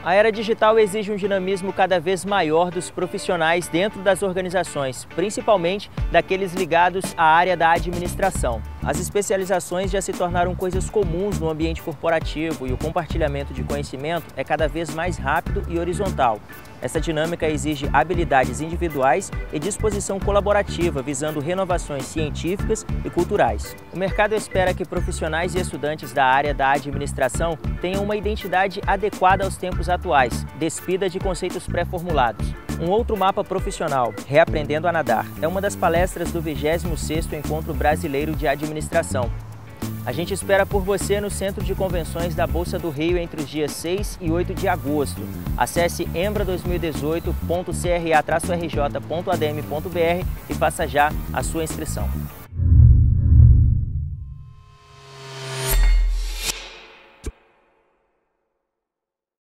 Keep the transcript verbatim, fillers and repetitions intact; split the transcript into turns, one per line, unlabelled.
A era digital exige um dinamismo cada vez maior dos profissionais dentro das organizações, principalmente daqueles ligados à área da administração. As especializações já se tornaram coisas comuns no ambiente corporativo e o compartilhamento de conhecimento é cada vez mais rápido e horizontal. Essa dinâmica exige habilidades individuais e disposição colaborativa, visando renovações científicas e culturais. O mercado espera que profissionais e estudantes da área da administração tenham uma identidade adequada aos tempos atuais, despida de conceitos pré-formulados. Um outro mapa profissional, Reaprendendo a Nadar, é uma das palestras do vigésimo sexto Encontro Brasileiro de Administração. A gente espera por você no Centro de Convenções da Bolsa do Rio entre os dias seis e oito de agosto. Acesse embra dois mil e dezoito ponto c r a traço r j ponto a d m ponto b r e faça já a sua inscrição.